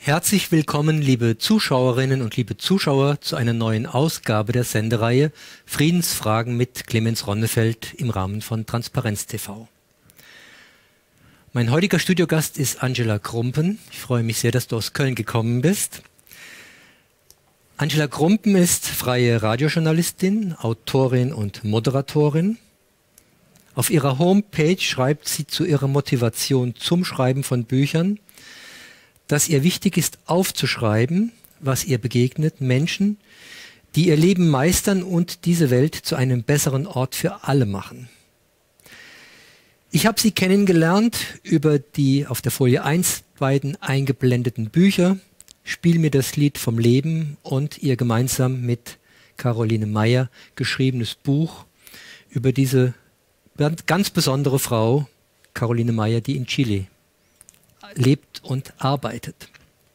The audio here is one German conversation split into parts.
Herzlich willkommen, liebe Zuschauerinnen und liebe Zuschauer, zu einer neuen Ausgabe der Sendereihe Friedensfragen mit Clemens Ronnefeld im Rahmen von Transparenz TV. Mein heutiger Studiogast ist Angela Krumpen. Ich freue mich sehr, dass du aus Köln gekommen bist. Angela Krumpen ist freie Radiojournalistin, Autorin und Moderatorin. Auf ihrer Homepage schreibt sie zu ihrer Motivation zum Schreiben von Büchern, dass ihr wichtig ist, aufzuschreiben, was ihr begegnet, Menschen, die ihr Leben meistern und diese Welt zu einem besseren Ort für alle machen. Ich habe sie kennengelernt über die auf der Folie 1 beiden eingeblendeten Bücher, Spiel mir das Lied vom Leben und ihr gemeinsam mit Caroline Meyer geschriebenes Buch über diese ganz besondere Frau, Caroline Meyer, die in Chile lebt und arbeitet.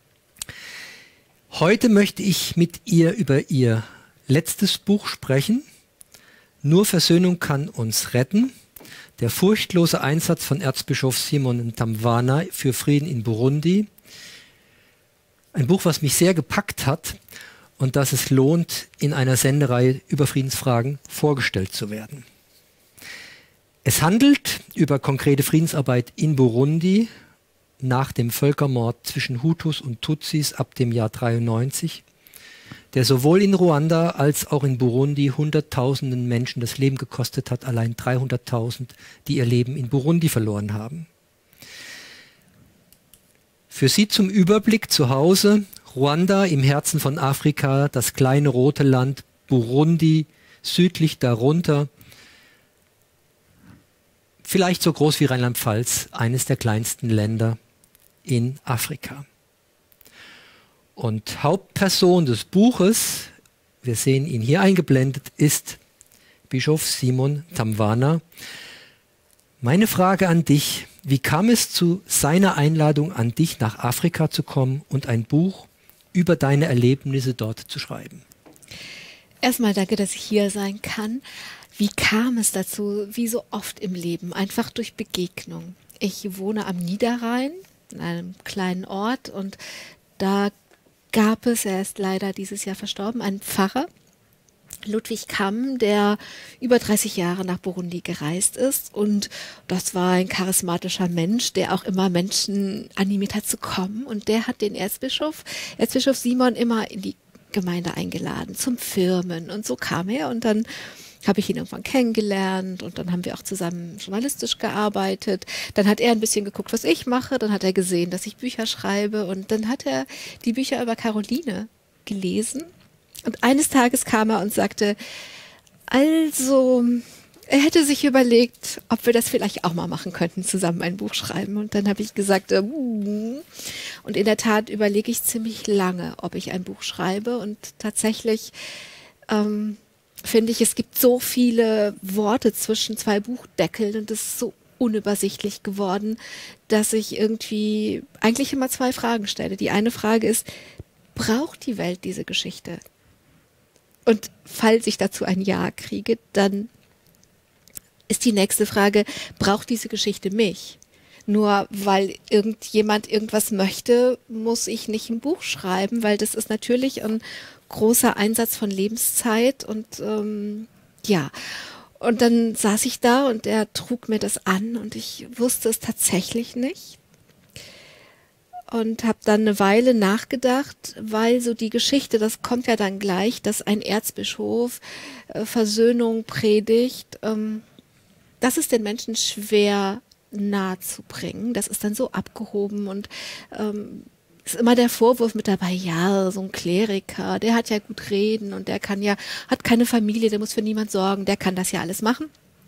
Heute möchte ich mit ihr über ihr letztes Buch sprechen. Nur Versöhnung kann uns retten. Der furchtlose Einsatz von Erzbischof Simon Ntamvana für Frieden in Burundi. Ein Buch, was mich sehr gepackt hat und das es lohnt, in einer Sendereihe über Friedensfragen vorgestellt zu werden. Es handelt über konkrete Friedensarbeit in Burundi nach dem Völkermord zwischen Hutus und Tutsis ab dem Jahr 93, der sowohl in Ruanda als auch in Burundi Hunderttausenden Menschen das Leben gekostet hat, allein 300.000, die ihr Leben in Burundi verloren haben. Für Sie zum Überblick zu Hause: Ruanda im Herzen von Afrika, das kleine rote Land, Burundi südlich darunter, vielleicht so groß wie Rheinland-Pfalz, eines der kleinsten Länder in Afrika. Und Hauptperson des Buches, wir sehen ihn hier eingeblendet, ist Bischof Simon Ntamvana. Meine Frage an dich: Wie kam es zu seiner Einladung an dich, nach Afrika zu kommen und ein Buch über deine Erlebnisse dort zu schreiben? Erstmal danke, dass ich hier sein kann. Wie kam es dazu? Wie so oft im Leben, einfach durch Begegnung. Ich wohne am Niederrhein, in einem kleinen Ort, und da gab es, er ist leider dieses Jahr verstorben, einen Pfarrer, Ludwig Kamm, der über 30 Jahre nach Burundi gereist ist, und das war ein charismatischer Mensch, der auch immer Menschen animiert hat zu kommen, und der hat den Erzbischof Simon immer in die Gemeinde eingeladen, zum Firmen, und so kam er, und dann habe ich ihn irgendwann kennengelernt und dann haben wir auch zusammen journalistisch gearbeitet. Dann hat er ein bisschen geguckt, was ich mache, dann hat er gesehen, dass ich Bücher schreibe, und dann hat er die Bücher über Caroline gelesen, und eines Tages kam er und sagte, also er hätte sich überlegt, ob wir das vielleicht auch mal machen könnten, zusammen ein Buch schreiben, und dann habe ich gesagt, und in der Tat überlege ich ziemlich lange, ob ich ein Buch schreibe, und tatsächlich finde ich, es gibt so viele Worte zwischen zwei Buchdeckeln und es ist so unübersichtlich geworden, dass ich irgendwie eigentlich immer zwei Fragen stelle. Die eine Frage ist, braucht die Welt diese Geschichte? Und falls ich dazu ein Ja kriege, dann ist die nächste Frage, braucht diese Geschichte mich? Nur weil irgendjemand irgendwas möchte, muss ich nicht ein Buch schreiben, weil das ist natürlich ein großer Einsatz von Lebenszeit, und ja. Und dann saß ich da und er trug mir das an und ich wusste es tatsächlich nicht. Und habe dann eine Weile nachgedacht, weil so die Geschichte, das kommt ja dann gleich, dass ein Erzbischof Versöhnung predigt, das ist den Menschen schwer nahe zu bringen. Das ist dann so abgehoben, und ist immer der Vorwurf mit dabei, ja, so ein Kleriker, der hat ja gut reden und der hat keine Familie, der muss für niemand sorgen, der kann das ja alles machen.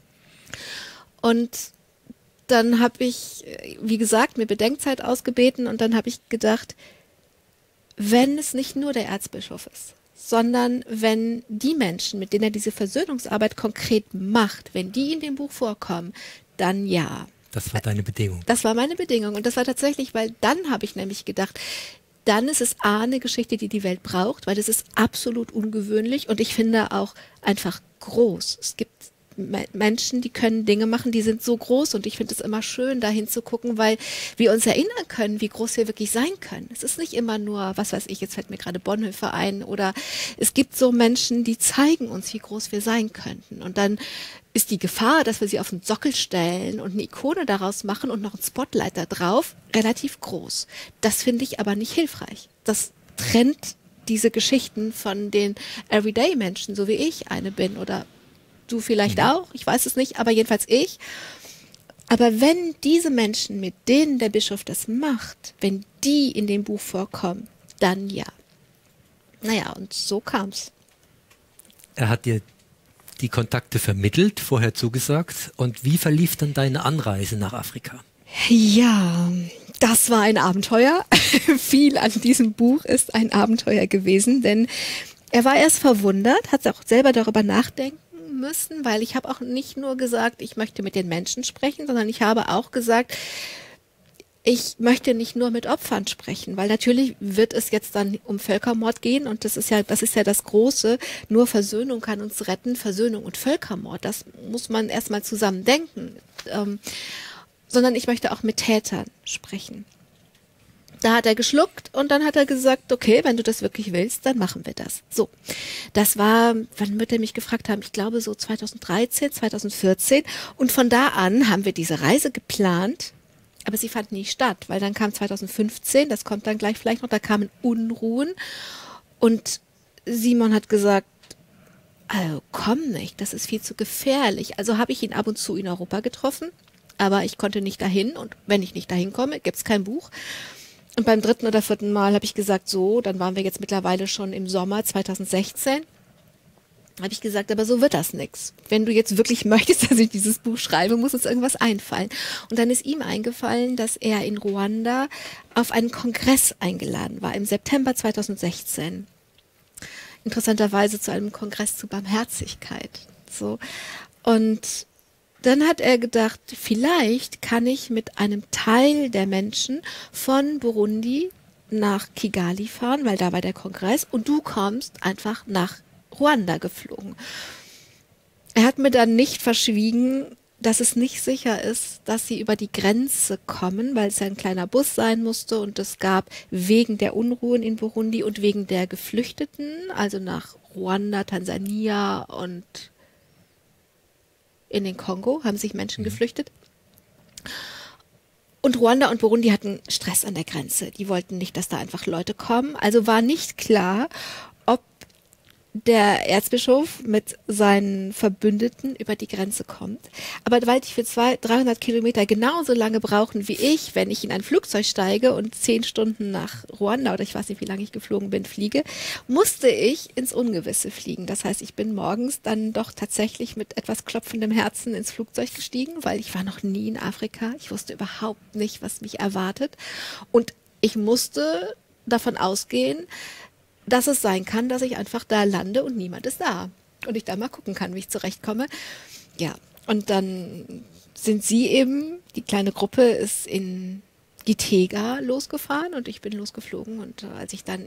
Und dann habe ich, wie gesagt, mir Bedenkzeit ausgebeten, und dann habe ich gedacht, wenn es nicht nur der Erzbischof ist, sondern wenn die Menschen, mit denen er diese Versöhnungsarbeit konkret macht, wenn die in dem Buch vorkommen, dann ja. Das war deine Bedingung? Das war meine Bedingung, und das war tatsächlich, weil dann habe ich nämlich gedacht, dann ist es eine Geschichte, die die Welt braucht, weil das ist absolut ungewöhnlich und ich finde auch einfach groß. Es gibt Menschen, die können Dinge machen, die sind so groß und ich finde es immer schön, da hinzugucken, weil wir uns erinnern können, wie groß wir wirklich sein können. Es ist nicht immer nur, was weiß ich, jetzt fällt mir gerade Bonhoeffer ein, oder es gibt so Menschen, die zeigen uns, wie groß wir sein könnten. Und dann ist die Gefahr, dass wir sie auf den Sockel stellen und eine Ikone daraus machen und noch ein Spotlight da drauf, relativ groß. Das finde ich aber nicht hilfreich. Das trennt diese Geschichten von den Everyday-Menschen, so wie ich eine bin, oder du vielleicht auch, ich weiß es nicht, aber jedenfalls ich. Aber wenn diese Menschen, mit denen der Bischof das macht, wenn die in dem Buch vorkommen, dann ja. Naja, und so kam's. Er hat dir die Kontakte vermittelt, vorher zugesagt. Und wie verlief dann deine Anreise nach Afrika? Ja, das war ein Abenteuer. Viel an diesem Buch ist ein Abenteuer gewesen, denn er war erst verwundert, hat auch selber darüber nachdenken müssen, weil ich habe auch nicht nur gesagt, ich möchte mit den Menschen sprechen, sondern ich habe auch gesagt, ich möchte nicht nur mit Opfern sprechen, weil natürlich wird es jetzt dann um Völkermord gehen und das ist ja das Große, nur Versöhnung kann uns retten, Versöhnung und Völkermord, das muss man erstmal zusammen denken, sondern ich möchte auch mit Tätern sprechen. Da hat er geschluckt und dann hat er gesagt, okay, wenn du das wirklich willst, dann machen wir das. So, das war, wann wird er mich gefragt haben? Ich glaube so 2013, 2014 und von da an haben wir diese Reise geplant, aber sie fand nie statt, weil dann kam 2015, das kommt dann gleich vielleicht noch, da kamen Unruhen und Simon hat gesagt, also komm nicht, das ist viel zu gefährlich. Also habe ich ihn ab und zu in Europa getroffen, aber ich konnte nicht dahin und wenn ich nicht dahin komme, gibt es kein Buch. Und beim 3. oder 4. Mal habe ich gesagt, so, dann waren wir jetzt mittlerweile schon im Sommer 2016, habe ich gesagt, aber so wird das nix. Wenn du jetzt wirklich möchtest, dass ich dieses Buch schreibe, muss uns irgendwas einfallen. Und dann ist ihm eingefallen, dass er in Ruanda auf einen Kongress eingeladen war, im September 2016. Interessanterweise zu einem Kongress zu Barmherzigkeit. So. Und dann hat er gedacht, vielleicht kann ich mit einem Teil der Menschen von Burundi nach Kigali fahren, weil da war der Kongress und du kommst einfach nach Ruanda geflogen. Er hat mir dann nicht verschwiegen, dass es nicht sicher ist, dass sie über die Grenze kommen, weil es ja ein kleiner Bus sein musste und es gab wegen der Unruhen in Burundi und wegen der Geflüchteten, also nach Ruanda, Tansania und in den Kongo haben sich Menschen geflüchtet. Und Ruanda und Burundi hatten Stress an der Grenze. Die wollten nicht, dass da einfach Leute kommen. Also war nicht klar, ob der Erzbischof mit seinen Verbündeten über die Grenze kommt. Aber weil die für 300 Kilometer genauso lange brauchen wie ich, wenn ich in ein Flugzeug steige und 10 Stunden nach Ruanda oder ich weiß nicht, wie lange ich geflogen bin, fliege, musste ich ins Ungewisse fliegen. Das heißt, ich bin morgens dann doch tatsächlich mit etwas klopfendem Herzen ins Flugzeug gestiegen, weil ich war noch nie in Afrika. Ich wusste überhaupt nicht, was mich erwartet. Und ich musste davon ausgehen, dass es sein kann, dass ich einfach da lande und niemand ist da. Und ich da mal gucken kann, wie ich zurechtkomme. Ja, und dann sind sie eben, die kleine Gruppe ist in Gitega losgefahren und ich bin losgeflogen. Und als ich dann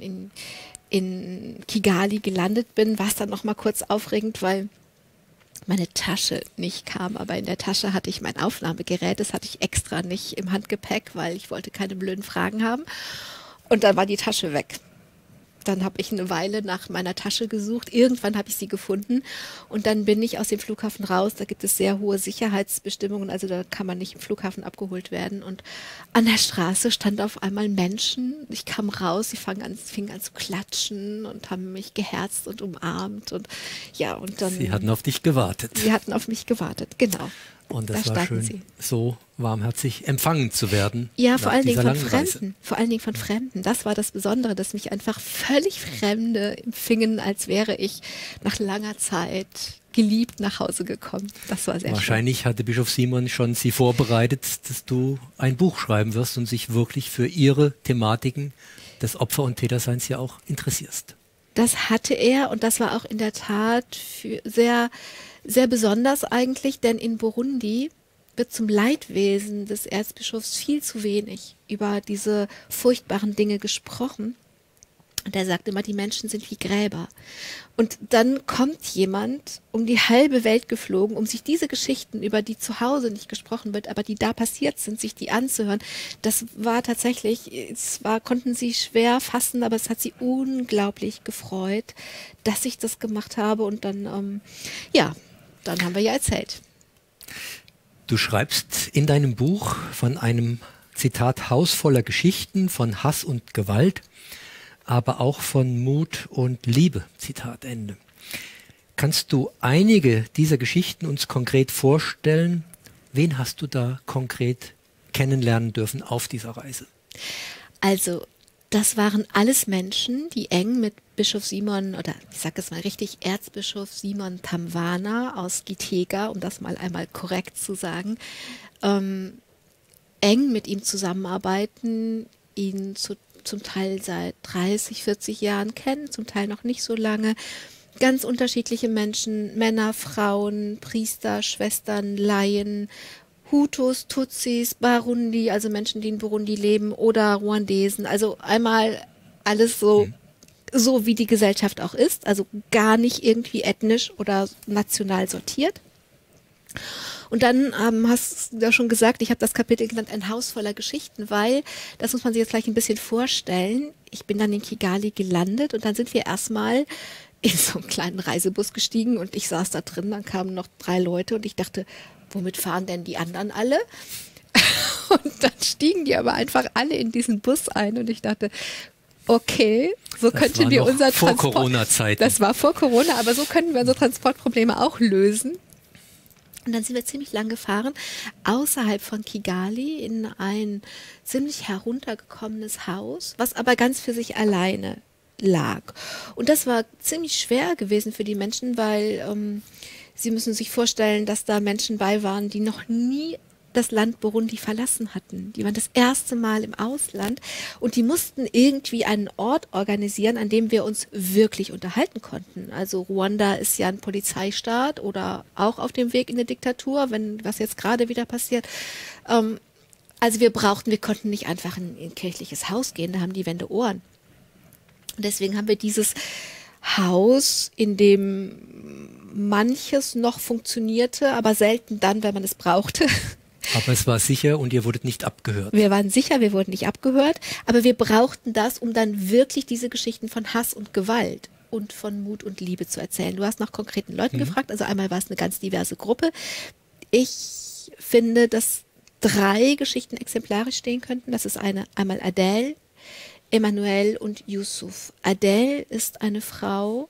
in Kigali gelandet bin, war es dann noch mal kurz aufregend, weil meine Tasche nicht kam. Aber in der Tasche hatte ich mein Aufnahmegerät. Das hatte ich extra nicht im Handgepäck, weil ich wollte keine blöden Fragen haben. Und dann war die Tasche weg. Dann habe ich eine Weile nach meiner Tasche gesucht. Irgendwann habe ich sie gefunden und dann bin ich aus dem Flughafen raus. Da gibt es sehr hohe Sicherheitsbestimmungen, also da kann man nicht im Flughafen abgeholt werden. Und an der Straße stand auf einmal Menschen. Ich kam raus, sie fingen an zu klatschen und haben mich geherzt und umarmt. Und ja, und dann. Sie hatten auf dich gewartet. Sie hatten auf mich gewartet, genau. Und das Da war standen schön, sie. so warmherzig empfangen zu werden. Ja, vor nach allen Dingen dieser von langen Reise. Fremden. Vor allen Dingen von Fremden. Das war das Besondere, dass mich einfach völlig Fremde empfingen, als wäre ich nach langer Zeit geliebt nach Hause gekommen. Das war sehr Wahrscheinlich hatte Bischof Simon schon Sie vorbereitet, dass du ein Buch schreiben wirst und sich wirklich für Ihre Thematiken des Opfer- und Täterseins ja auch interessierst. Das hatte er und das war auch in der Tat sehr, sehr besonders eigentlich, denn in Burundi wird zum Leidwesen des Erzbischofs viel zu wenig über diese furchtbaren Dinge gesprochen. Und er sagt immer, die Menschen sind wie Gräber. Und dann kommt jemand um die halbe Welt geflogen, um sich diese Geschichten, über die zu Hause nicht gesprochen wird, aber die da passiert sind, sich die anzuhören. Das war tatsächlich, konnten sie schwer fassen, aber es hat sie unglaublich gefreut, dass ich das gemacht habe. Und dann, dann haben wir ja erzählt. Du schreibst in deinem Buch von einem, Zitat, Haus voller Geschichten, von Hass und Gewalt, aber auch von Mut und Liebe, Zitat Ende. Kannst du einige dieser Geschichten uns konkret vorstellen? Wen hast du da konkret kennenlernen dürfen auf dieser Reise? Also, das waren alles Menschen, die eng mit Bischof Simon, oder ich sage es mal richtig, Erzbischof Simon Tamwana aus Gitega, um das mal einmal korrekt zu sagen, eng mit ihm zusammenarbeiten, ihn zum Teil seit 30, 40 Jahren kennen, zum Teil noch nicht so lange. Ganz unterschiedliche Menschen, Männer, Frauen, Priester, Schwestern, Laien, Hutus, Tutsis, Barundi, also Menschen, die in Burundi leben, oder Ruandesen. Also einmal alles so wie die Gesellschaft auch ist, also gar nicht irgendwie ethnisch oder national sortiert. Und dann hast du ja schon gesagt, ich habe das Kapitel genannt, ein Haus voller Geschichten, weil, das muss man sich jetzt gleich ein bisschen vorstellen, ich bin dann in Kigali gelandet und dann sind wir erstmal in so einen kleinen Reisebus gestiegen und ich saß da drin, dann kamen noch 3 Leute und ich dachte, womit fahren denn die anderen alle? Und dann stiegen die aber einfach alle in diesen Bus ein und ich dachte, okay, so könnten wir unser Transport... Vor Corona-Zeiten. Das war vor Corona, aber so könnten wir unsere Transportprobleme auch lösen. Und dann sind wir ziemlich lang gefahren, außerhalb von Kigali in ein ziemlich heruntergekommenes Haus, was aber ganz für sich alleine lag. Und das war ziemlich schwer gewesen für die Menschen, weil sie müssen sich vorstellen, dass da Menschen bei waren, die noch nie das Land Burundi verlassen hatten. Die waren das erste Mal im Ausland und die mussten irgendwie einen Ort organisieren, an dem wir uns wirklich unterhalten konnten. Also Ruanda ist ja ein Polizeistaat oder auch auf dem Weg in eine Diktatur, was jetzt gerade wieder passiert. Also wir konnten nicht einfach in ein kirchliches Haus gehen, da haben die Wände Ohren. Und deswegen haben wir dieses Haus, in dem manches noch funktionierte, aber selten dann, wenn man es brauchte. Aber es war sicher und ihr wurdet nicht abgehört. Wir waren sicher, wir wurden nicht abgehört, aber wir brauchten das, um dann wirklich diese Geschichten von Hass und Gewalt und von Mut und Liebe zu erzählen. Du hast nach konkreten Leuten gefragt, also einmal war es eine ganz diverse Gruppe. Ich finde, dass 3 Geschichten exemplarisch stehen könnten. Das ist einmal Adele, Emmanuel und Yusuf. Adele ist eine Frau,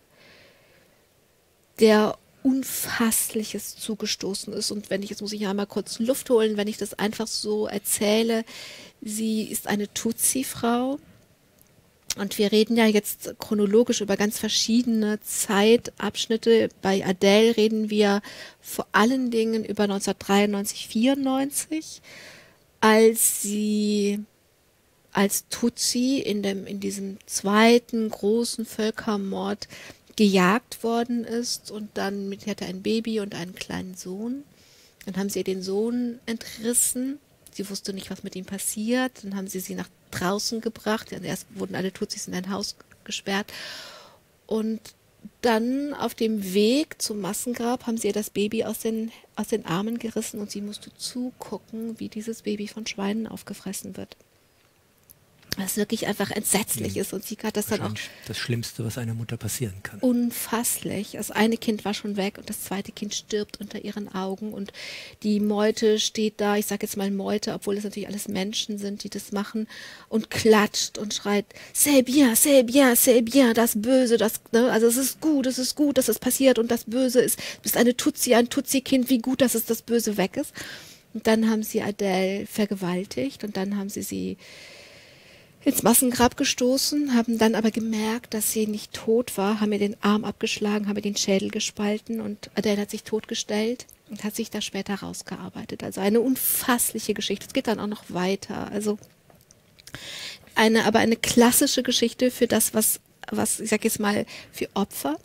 der Unfassliches zugestoßen ist. Und jetzt muss ich ja mal kurz Luft holen, wenn ich das einfach so erzähle. Sie ist eine Tutsi-Frau. Und wir reden ja jetzt chronologisch über ganz verschiedene Zeitabschnitte. Bei Adele reden wir vor allen Dingen über 1993, 94, als sie als Tutsi in diesem zweiten großen Völkermord gejagt worden ist und dann sie hatte ein Baby und einen kleinen Sohn. Dann haben sie ihr den Sohn entrissen. Sie wusste nicht, was mit ihm passiert. Dann haben sie nach draußen gebracht. Erst wurden alle Tutsis in ein Haus gesperrt. Und dann auf dem Weg zum Massengrab haben sie ihr das Baby aus den Armen gerissen und sie musste zugucken, wie dieses Baby von Schweinen aufgefressen wird. Was wirklich einfach entsetzlich ist. Und sie hat das dann auch... Das Schlimmste, was einer Mutter passieren kann. Unfasslich. Das eine Kind war schon weg und das zweite Kind stirbt unter ihren Augen. Und die Meute steht da, ich sage jetzt mal Meute, obwohl es natürlich alles Menschen sind, die das machen, und klatscht und schreit, c'est bien, c'est bien, c'est bien, das Böse, also es ist gut, dass es passiert und das Böse ist, du bist eine Tutsi, ein Tutsi-Kind, wie gut, dass es das Böse weg ist. Und dann haben sie Adele vergewaltigt und dann haben sie ins Massengrab gestoßen, haben dann aber gemerkt, dass sie nicht tot war, haben ihr den Arm abgeschlagen, haben ihr den Schädel gespalten und Adele hat sich totgestellt und hat sich da später rausgearbeitet. Also eine unfassliche Geschichte. Es geht dann auch noch weiter. Also aber eine klassische Geschichte für das, was ich sag jetzt mal, für Opfer.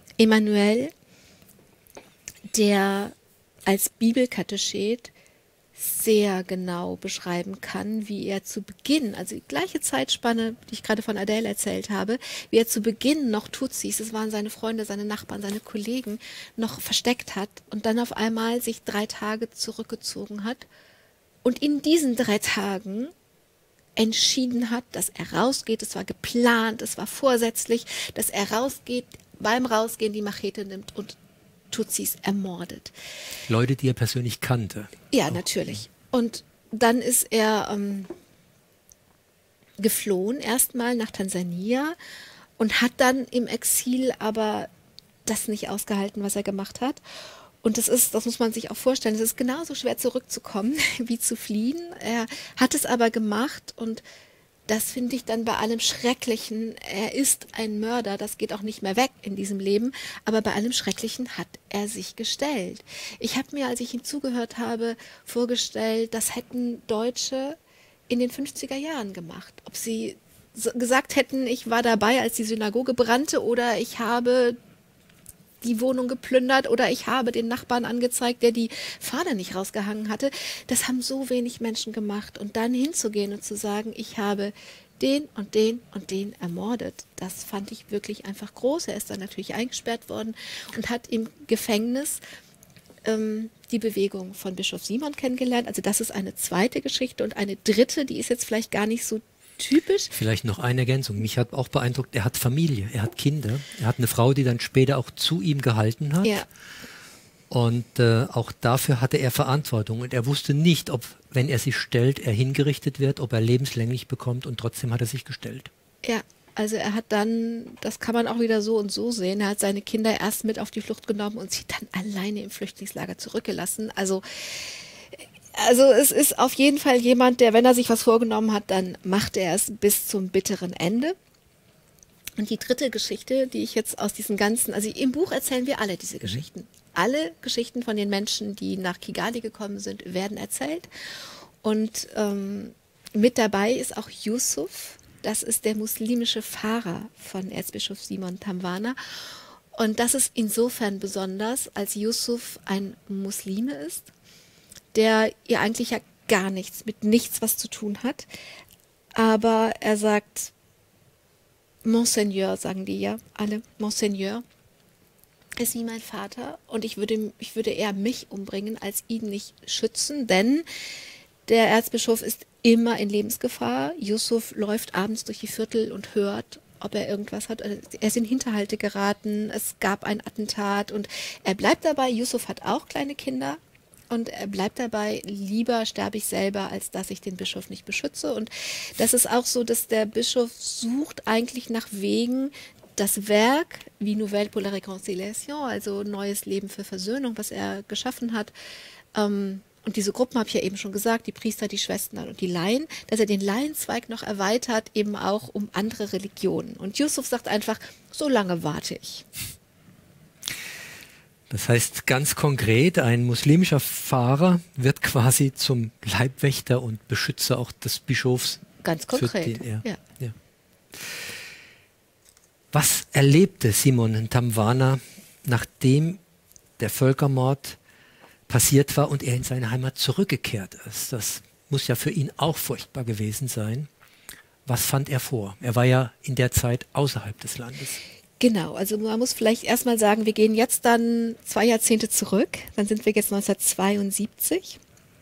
Emmanuel, der als Bibelkatechet sehr genau beschreiben kann, wie er zu Beginn, also die gleiche Zeitspanne, die ich gerade von Adele erzählt habe, wie er zu Beginn noch Tutsis, das waren seine Freunde, seine Nachbarn, seine Kollegen, noch versteckt hat und dann auf einmal sich 3 Tage zurückgezogen hat und in diesen 3 Tagen entschieden hat, dass er rausgeht. Es war geplant, es war vorsätzlich, dass er rausgeht, beim Rausgehen die Machete nimmt und Tutsis ermordet. Leute, die er persönlich kannte. Ja, auch. Natürlich. Und dann ist er geflohen erstmal nach Tansania und hat dann im Exil aber das nicht ausgehalten, was er gemacht hat. Und das muss man sich auch vorstellen, es ist genauso schwer zurückzukommen wie zu fliehen. Er hat es aber gemacht und das finde ich dann bei allem Schrecklichen, er ist ein Mörder, das geht auch nicht mehr weg in diesem Leben, aber bei allem Schrecklichen hat er sich gestellt. Ich habe mir, als ich ihm zugehört habe, vorgestellt, das hätten Deutsche in den 50er Jahren gemacht. Ob sie gesagt hätten, ich war dabei, als die Synagoge brannte oder ich habe die Wohnung geplündert oder ich habe den Nachbarn angezeigt, der die Fahne nicht rausgehangen hatte. Das haben so wenig Menschen gemacht. Und dann hinzugehen und zu sagen, ich habe den und den und den ermordet, das fand ich wirklich einfach groß. Er ist dann natürlich eingesperrt worden und hat im Gefängnis die Bewegung von Bischof Simon kennengelernt. Also das ist eine zweite Geschichte und eine dritte, die ist jetzt vielleicht gar nicht so typisch. Vielleicht noch eine Ergänzung. Mich hat auch beeindruckt, er hat Familie, er hat Kinder, er hat eine Frau, die dann später auch zu ihm gehalten hat. Ja. Und auch dafür hatte er Verantwortung. Und er wusste nicht, ob, wenn er sich stellt, er hingerichtet wird, ob er lebenslänglich bekommt. Und trotzdem hat er sich gestellt. Ja, also er hat dann, das kann man auch wieder so und so sehen, er hat seine Kinder erst mit auf die Flucht genommen und sie dann alleine im Flüchtlingslager zurückgelassen. Also es ist auf jeden Fall jemand, der, wenn er sich was vorgenommen hat, dann macht er es bis zum bitteren Ende. Und die dritte Geschichte, die ich jetzt aus diesen ganzen, also im Buch erzählen wir alle diese Geschichten. Alle Geschichten von den Menschen, die nach Kigali gekommen sind, werden erzählt. Und mit dabei ist auch Yusuf, das ist der muslimische Pfarrer von Erzbischof Simon Tamwana. Und das ist insofern besonders, als Yusuf ein Muslime ist, der ihr eigentlich ja gar nichts, mit nichts was zu tun hat. Aber er sagt, Monseigneur, sagen die ja alle, Monseigneur ist wie mein Vater und ich würde eher mich umbringen, als ihn nicht schützen, denn der Erzbischof ist immer in Lebensgefahr. Yusuf läuft abends durch die Viertel und hört, ob er irgendwas hat. Er ist in Hinterhalte geraten, es gab ein Attentat und er bleibt dabei. Yusuf hat auch kleine Kinder. Und er bleibt dabei, lieber sterbe ich selber, als dass ich den Bischof nicht beschütze. Und das ist auch so, dass der Bischof sucht eigentlich nach Wegen, das Werk wie Nouvelle pour la Réconciliation, also neues Leben für Versöhnung, was er geschaffen hat. Und diese Gruppen habe ich ja eben schon gesagt, die Priester, die Schwestern und die Laien, dass er den Laienzweig noch erweitert, eben auch um andere Religionen. Und Yusuf sagt einfach, so lange warte ich. Das heißt ganz konkret, ein muslimischer Pfarrer wird quasi zum Leibwächter und Beschützer auch des Bischofs. Ganz konkret, ja. Was erlebte Simon Tamwana, nachdem der Völkermord passiert war und er in seine Heimat zurückgekehrt ist? Das muss ja für ihn auch furchtbar gewesen sein. Was fand er vor? Er war ja in der Zeit außerhalb des Landes. Genau, also man muss vielleicht erstmal sagen, wir gehen jetzt dann 2 Jahrzehnte zurück, dann sind wir jetzt 1972.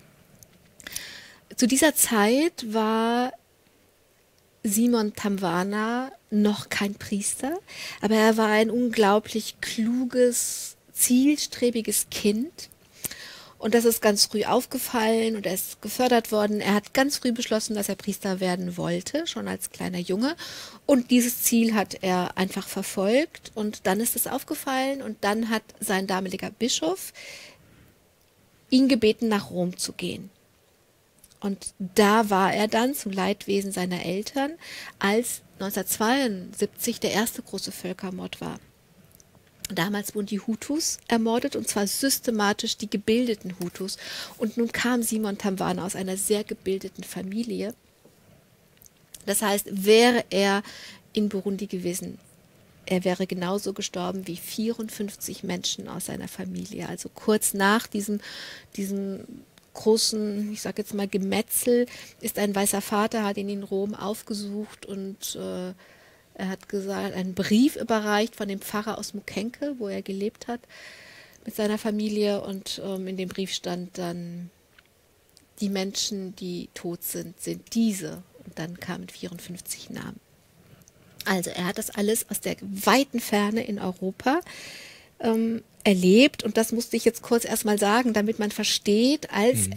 Zu dieser Zeit war Simon Tamwana noch kein Priester, aber er war ein unglaublich kluges, zielstrebiges Kind. Und das ist ganz früh aufgefallen und er ist gefördert worden. Er hat ganz früh beschlossen, dass er Priester werden wollte, schon als kleiner Junge. Und dieses Ziel hat er einfach verfolgt. Und dann ist es aufgefallen und dann hat sein damaliger Bischof ihn gebeten, nach Rom zu gehen. Und da war er dann zum Leidwesen seiner Eltern, als 1972 der erste große Völkermord war. Damals wurden die Hutus ermordet, und zwar systematisch die gebildeten Hutus. Und nun kam Simon Tamwana aus einer sehr gebildeten Familie. Das heißt, wäre er in Burundi gewesen, er wäre genauso gestorben wie 54 Menschen aus seiner Familie. Also kurz nach diesem großen, ich sage jetzt mal Gemetzel, ist ein weißer Vater, hat ihn in Rom aufgesucht und er hat gesagt, einen Brief überreicht von dem Pfarrer aus Mukenke, wo er gelebt hat, mit seiner Familie, und in dem Brief stand dann: Die Menschen, die tot sind, sind diese. Und dann kamen 54 Namen. Also er hat das alles aus der weiten Ferne in Europa erlebt, und das musste ich jetzt kurz erstmal sagen, damit man versteht, als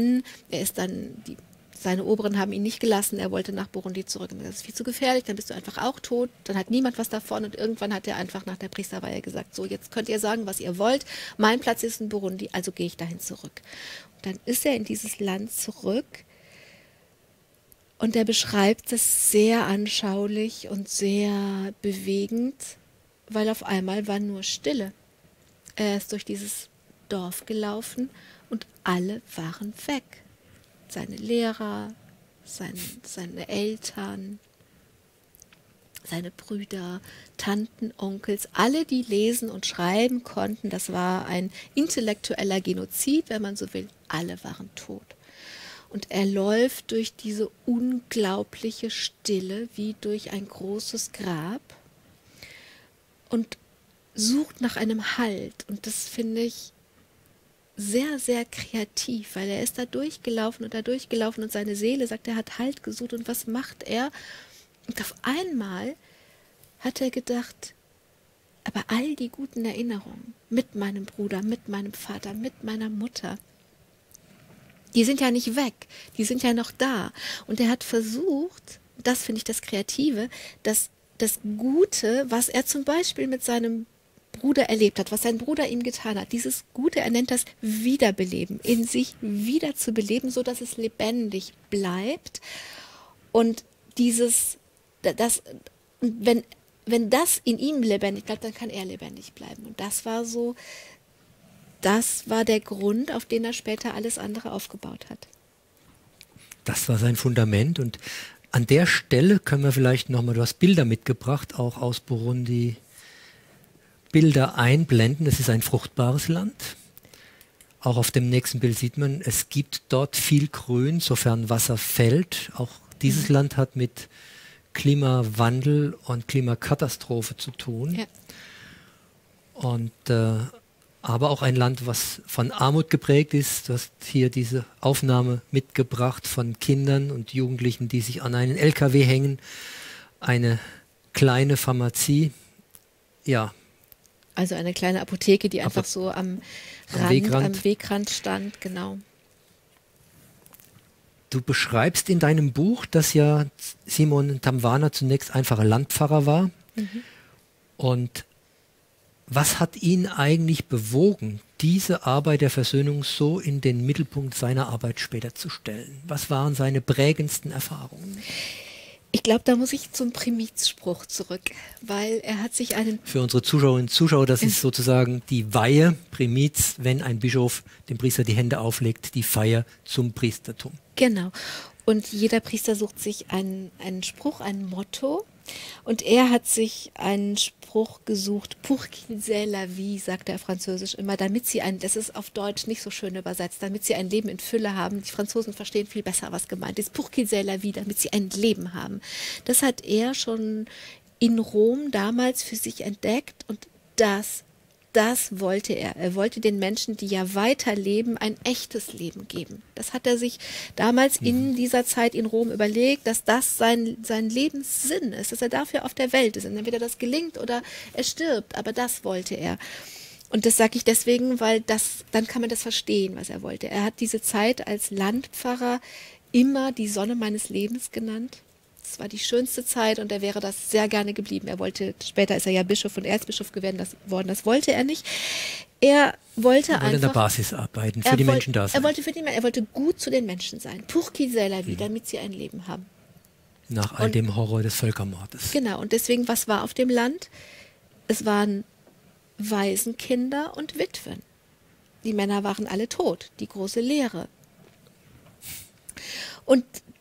seine Oberen haben ihn nicht gelassen, er wollte nach Burundi zurück. Und das ist viel zu gefährlich, dann bist du einfach auch tot, dann hat niemand was davon, und irgendwann hat er einfach nach der Priesterweihe gesagt: So, jetzt könnt ihr sagen, was ihr wollt, mein Platz ist in Burundi, also gehe ich dahin zurück. Und dann ist er in dieses Land zurück, und er beschreibt es sehr anschaulich und sehr bewegend, weil auf einmal war nur Stille. Er ist durch dieses Dorf gelaufen und alle waren weg. Seine Lehrer, seine Eltern, seine Brüder, Tanten, Onkels, alle, die lesen und schreiben konnten. Das war ein intellektueller Genozid, wenn man so will. Alle waren tot. Und er läuft durch diese unglaubliche Stille wie durch ein großes Grab und sucht nach einem Halt. Und das finde ich sehr, sehr kreativ, weil er ist da durchgelaufen und seine Seele sagt, er hat Halt gesucht. Und was macht er? Und auf einmal hat er gedacht, aber all die guten Erinnerungen mit meinem Bruder, mit meinem Vater, mit meiner Mutter, die sind ja nicht weg, die sind ja noch da. Und er hat versucht, das finde ich das Kreative, das Gute, was er zum Beispiel mit seinem Bruder erlebt hat, was sein Bruder ihm getan hat, dieses Gute, er nennt das Wiederbeleben, in sich wieder zu beleben, so dass es lebendig bleibt. Und wenn das in ihm lebendig bleibt, dann kann er lebendig bleiben. Und das war der Grund, auf den er später alles andere aufgebaut hat. Das war sein Fundament, und an der Stelle können wir vielleicht nochmal, du hast Bilder mitgebracht, auch aus Burundi, Bilder einblenden. Es ist ein fruchtbares Land. Auch auf dem nächsten Bild sieht man, es gibt dort viel Grün, sofern Wasser fällt. Auch dieses Land hat mit Klimawandel und Klimakatastrophe zu tun. Ja. Und aber auch ein Land, was von Armut geprägt ist. Du hast hier diese Aufnahme mitgebracht von Kindern und Jugendlichen, die sich an einen LKW hängen. Eine kleine Pharmazie. Ja. Also eine kleine Apotheke, die einfach so am Wegrand stand, genau. Du beschreibst in deinem Buch, dass ja Simon Ntamvana zunächst einfacher Landpfarrer war. Und was hat ihn eigentlich bewogen, diese Arbeit der Versöhnung so in den Mittelpunkt seiner Arbeit später zu stellen? Was waren seine prägendsten Erfahrungen? Ich glaube, da muss ich zum Primizspruch zurück, weil er hat sich einen... Für unsere Zuschauerinnen und Zuschauer, das ist sozusagen die Weihe, Primiz, wenn ein Bischof dem Priester die Hände auflegt, die Feier zum Priestertum. Genau. Und jeder Priester sucht sich einen Spruch, ein Motto. Und er hat sich einen Spruch gesucht, pour qu'ils aient la vie, sagt er französisch immer, damit sie das ist auf Deutsch nicht so schön übersetzt, damit sie ein Leben in Fülle haben. Die Franzosen verstehen viel besser, was gemeint ist. Pour qu'ils aient la vie, damit sie ein Leben haben. Das hat er schon in Rom damals für sich entdeckt, und das wollte er. Er wollte den Menschen, die ja weiterleben, ein echtes Leben geben. Das hat er sich damals in dieser Zeit in Rom überlegt, dass das sein Lebenssinn ist, dass er dafür auf der Welt ist. Und entweder das gelingt oder er stirbt, aber das wollte er. Und das sage ich deswegen, weil dann kann man das verstehen, was er wollte. Er hat diese Zeit als Landpfarrer immer die Sonne meines Lebens genannt. Das war die schönste Zeit, und er wäre das sehr gerne geblieben. Später ist er ja Bischof und Erzbischof geworden, das wollte er nicht. Er wollte einfach... an der Basis arbeiten, für die Menschen da sein. Er wollte gut zu den Menschen sein. Pour qu'ils aient la vie, damit sie ein Leben haben. Nach all dem Horror des Völkermordes. Genau, und deswegen, was war auf dem Land? Es waren Waisenkinder und Witwen. Die Männer waren alle tot, die große Leere. Und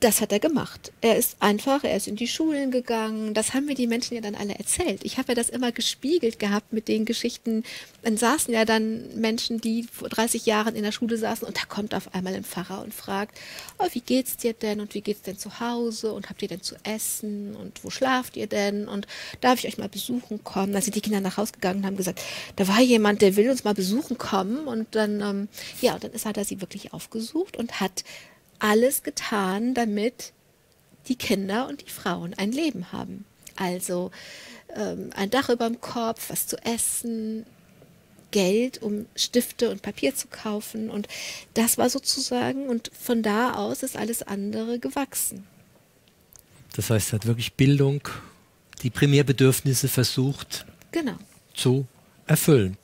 Das hat er gemacht. Er ist in die Schulen gegangen. Das haben mir die Menschen ja dann alle erzählt. Ich habe ja das immer gespiegelt gehabt mit den Geschichten. Dann saßen ja dann Menschen, die vor 30 Jahren in der Schule saßen und da kommt auf einmal ein Pfarrer und fragt, oh, wie geht's dir denn und wie geht's denn zu Hause und habt ihr denn zu essen und wo schlaft ihr denn und darf ich euch mal besuchen kommen? Da sind die Kinder nach Hause gegangen und haben gesagt, da war jemand, der will uns mal besuchen kommen und dann, dann hat er sie wirklich aufgesucht und hat alles getan, damit die Kinder und die Frauen ein Leben haben. Also ein Dach über dem Kopf, was zu essen, Geld, um Stifte und Papier zu kaufen. Und das war sozusagen, und von da aus ist alles andere gewachsen. Das heißt, er hat wirklich Bildung, die Primärbedürfnisse versucht zu erfüllen.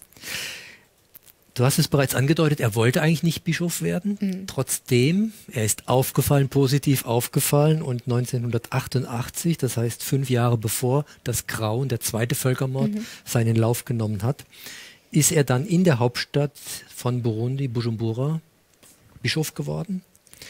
Du hast es bereits angedeutet, er wollte eigentlich nicht Bischof werden. Trotzdem, er ist positiv aufgefallen und 1988, das heißt 5 Jahre bevor das Grauen, der zweite Völkermord, seinen Lauf genommen hat, ist er dann in der Hauptstadt von Burundi, Bujumbura, Bischof geworden.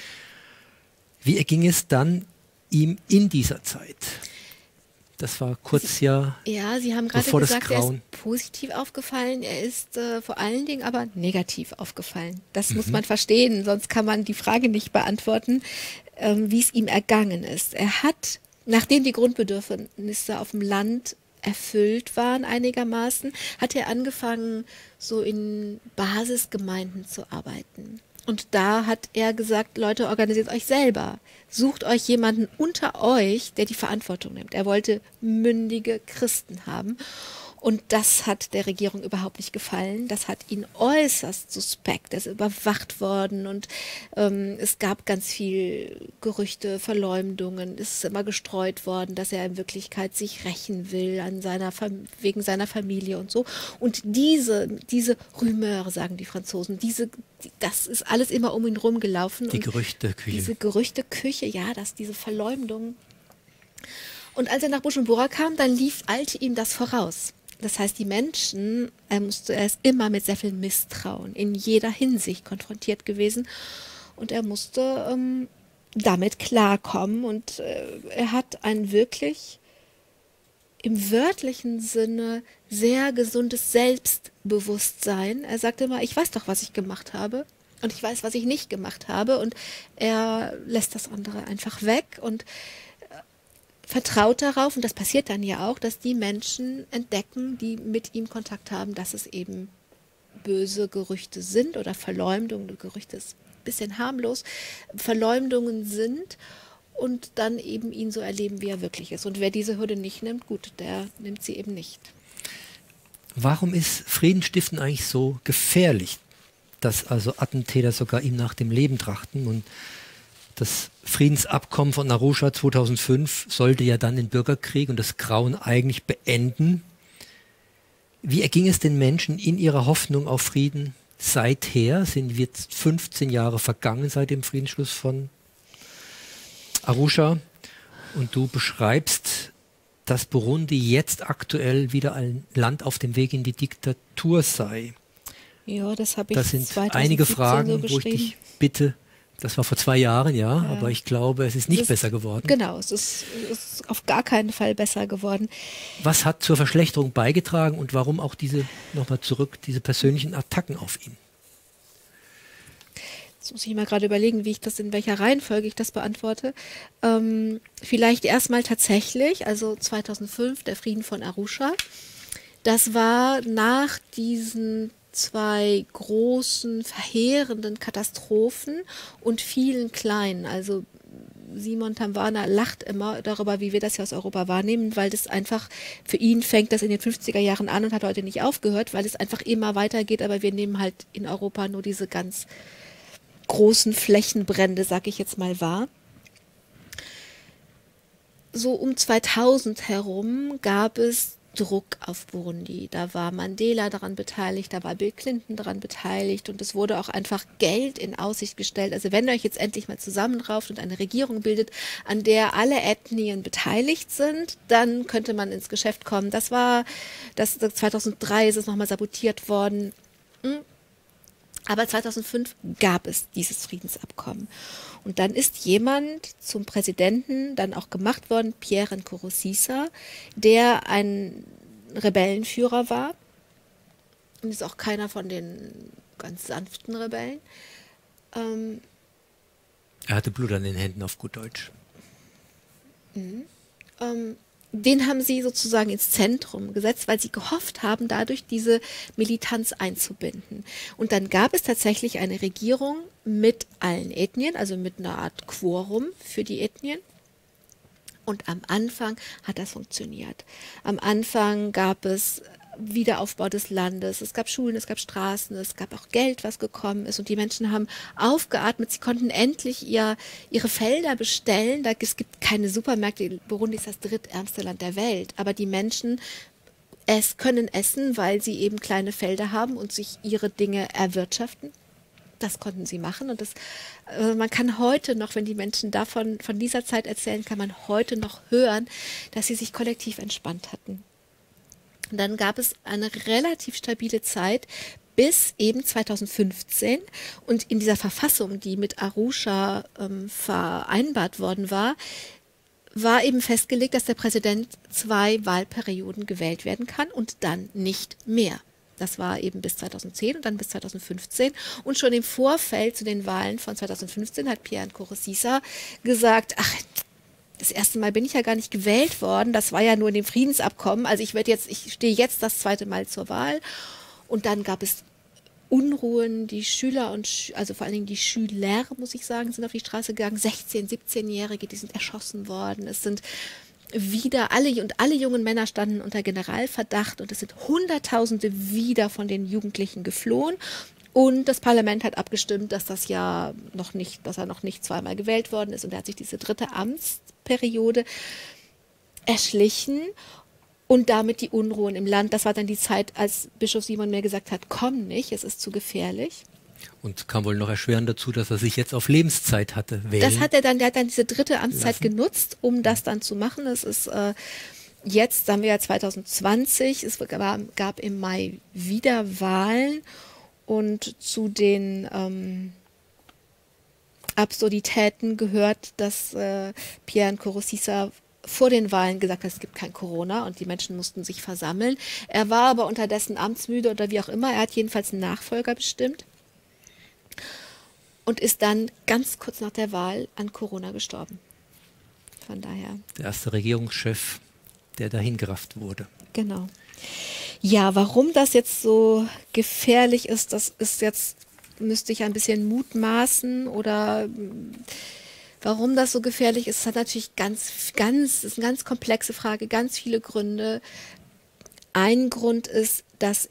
Wie erging es dann ihm in dieser Zeit? Das war kurz Ja, Sie haben gerade gesagt, er ist Grauen. positiv aufgefallen, er ist vor allen Dingen aber negativ aufgefallen. Das muss man verstehen, sonst kann man die Frage nicht beantworten, wie es ihm ergangen ist. Er hat, nachdem die Grundbedürfnisse auf dem Land erfüllt waren einigermaßen, hat er angefangen, so in Basisgemeinden zu arbeiten. Und da hat er gesagt, Leute, organisiert euch selber. Sucht euch jemanden unter euch, der die Verantwortung nimmt. Er wollte mündige Christen haben. Und das hat der Regierung überhaupt nicht gefallen. Das hat ihn äußerst suspekt. Er ist überwacht worden und es gab ganz viel Gerüchte, Verleumdungen. Es ist immer gestreut worden, dass er in Wirklichkeit sich rächen will wegen seiner Familie und so. Und diese Rumeur, sagen die Franzosen, das ist alles immer um ihn rum gelaufen. Die Gerüchteküche. Diese Gerüchteküche, ja, diese Verleumdung. Und als er nach Bujumbura kam, dann eilte ihm das voraus. Das heißt, die Menschen, er ist immer mit sehr viel Misstrauen in jeder Hinsicht konfrontiert gewesen und er musste damit klarkommen und er hat ein wirklich im wörtlichen Sinne sehr gesundes Selbstbewusstsein. Er sagte immer, ich weiß doch, was ich gemacht habe und ich weiß, was ich nicht gemacht habe und er lässt das andere einfach weg und vertraut darauf, und das passiert dann ja auch, dass die Menschen entdecken, die mit ihm Kontakt haben, dass es eben böse Gerüchte sind oder Verleumdungen, Gerüchte ist ein bisschen harmlos, Verleumdungen sind und dann eben ihn so erleben, wie er wirklich ist. Und wer diese Hürde nicht nimmt, gut, der nimmt sie eben nicht. Warum ist Friedensstiften eigentlich so gefährlich, dass also Attentäter sogar ihm nach dem Leben trachten? Und das Friedensabkommen von Arusha 2005 sollte ja dann den Bürgerkrieg und das Grauen eigentlich beenden. Wie erging es den Menschen in ihrer Hoffnung auf Frieden seither? Sind jetzt 15 Jahre vergangen seit dem Friedensschluss von Arusha. Und du beschreibst, dass Burundi jetzt aktuell wieder ein Land auf dem Weg in die Diktatur sei. Ja, das habe ich 2017 Das sind einige Fragen, so wo ich dich bitte. Das war vor 2 Jahren, ja, aber ich glaube, es ist nicht besser geworden. Genau, es ist auf gar keinen Fall besser geworden. Was hat zur Verschlechterung beigetragen und warum auch diese persönlichen Attacken auf ihn? Jetzt muss ich mal gerade überlegen, in welcher Reihenfolge ich das beantworte. Vielleicht erstmal tatsächlich, also 2005, der Frieden von Arusha. Das war nach diesen 2 großen, verheerenden Katastrophen und vielen kleinen. Also Simon Tamwana lacht immer darüber, wie wir das hier aus Europa wahrnehmen, weil das einfach, für ihn fängt das in den 50er Jahren an und hat heute nicht aufgehört, weil es einfach immer weitergeht, aber wir nehmen halt in Europa nur diese ganz großen Flächenbrände, sag ich jetzt mal, wahr. So um 2000 herum gab es Druck auf Burundi. Da war Mandela daran beteiligt, da war Bill Clinton daran beteiligt und es wurde auch einfach Geld in Aussicht gestellt. Also wenn ihr euch jetzt endlich mal zusammenrauft und eine Regierung bildet, an der alle Ethnien beteiligt sind, dann könnte man ins Geschäft kommen. Das 2003 ist es nochmal sabotiert worden. Aber 2005 gab es dieses Friedensabkommen. Und dann ist jemand zum Präsidenten dann auch gemacht worden, Pierre Nkurunziza, der ein Rebellenführer war. Und ist auch keiner von den ganz sanften Rebellen. Er hatte Blut an den Händen, auf gut Deutsch. Den haben sie sozusagen ins Zentrum gesetzt, weil sie gehofft haben, dadurch diese Militanz einzubinden. Und dann gab es tatsächlich eine Regierung mit allen Ethnien, also mit einer Art Quorum für die Ethnien. Und am Anfang hat das funktioniert. Am Anfang gab es Wiederaufbau des Landes, es gab Schulen, es gab Straßen, es gab auch Geld, was gekommen ist und die Menschen haben aufgeatmet, sie konnten endlich ihre Felder bestellen, es gibt keine Supermärkte, Burundi ist das drittärmste Land der Welt, aber die Menschen können essen, weil sie eben kleine Felder haben und sich ihre Dinge erwirtschaften. Das konnten sie machen und man kann heute noch, wenn die Menschen von dieser Zeit erzählen, kann man heute noch hören, dass sie sich kollektiv entspannt hatten. Und dann gab es eine relativ stabile Zeit bis eben 2015 und in dieser Verfassung, die mit Arusha vereinbart worden war eben festgelegt, dass der Präsident 2 Wahlperioden gewählt werden kann und dann nicht mehr. Das war eben bis 2010 und dann bis 2015. Und schon im Vorfeld zu den Wahlen von 2015 hat Pierre Nkurunziza gesagt, ach, das erste Mal bin ich ja gar nicht gewählt worden, das war ja nur in dem Friedensabkommen, also ich stehe jetzt das zweite Mal zur Wahl. Und dann gab es Unruhen, die Schüler also vor allen Dingen die Schüler, muss ich sagen, sind auf die Straße gegangen, 16-, 17-Jährige, die sind erschossen worden, es sind wieder alle jungen Männer standen unter Generalverdacht und es sind Hunderttausende wieder von den Jugendlichen geflohen. Und das Parlament hat abgestimmt, dass dass er noch nicht zweimal gewählt worden ist und er hat sich diese dritte Amtsperiode erschlichen und damit die Unruhen im Land. Das war dann die Zeit, als Bischof Simon mir gesagt hat, komm nicht, es ist zu gefährlich. Und kam wohl noch erschwerend dazu, dass er sich jetzt auf Lebenszeit hatte wählen. Der hat dann diese dritte Amtszeit genutzt, um das dann zu machen. Es ist jetzt, sagen wir ja 2020, es gab im Mai wieder Wahlen und zu den Absurditäten gehört, dass Pierre Nkurunziza vor den Wahlen gesagt hat, es gibt kein Corona und die Menschen mussten sich versammeln. Er war aber unterdessen amtsmüde oder wie auch immer. Er hat jedenfalls einen Nachfolger bestimmt und ist dann ganz kurz nach der Wahl an Corona gestorben. Von daher. Der erste Regierungschef, der dahingerafft wurde. Genau. Ja, warum das jetzt so gefährlich ist, müsste ich ein bisschen mutmaßen oder warum das so gefährlich ist, hat natürlich ist eine ganz komplexe Frage, ganz viele Gründe. Ein Grund ist, dass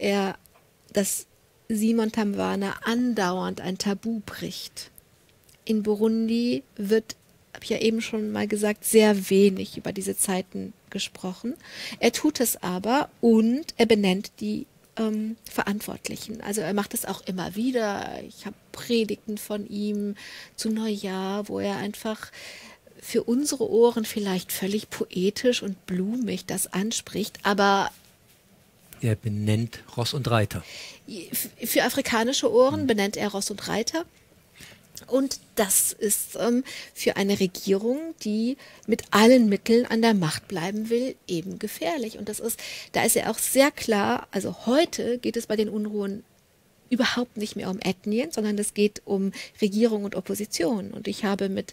Simon Thabane andauernd ein Tabu bricht. In Burundi wird, habe ich ja eben schon mal gesagt, sehr wenig über diese Zeiten gesprochen. Er tut es aber und er benennt die Verantwortlichen. Also er macht es auch immer wieder. Ich habe Predigten von ihm zu Neujahr, wo er einfach für unsere Ohren vielleicht völlig poetisch und blumig das anspricht, aber er benennt Ross und Reiter. Für afrikanische Ohren benennt er Ross und Reiter. Und das ist für eine Regierung, die mit allen Mitteln an der Macht bleiben will, eben gefährlich. Und da ist er auch sehr klar, also heute geht es bei den Unruhen überhaupt nicht mehr um Ethnien, sondern es geht um Regierung und Opposition. Und ich habe mit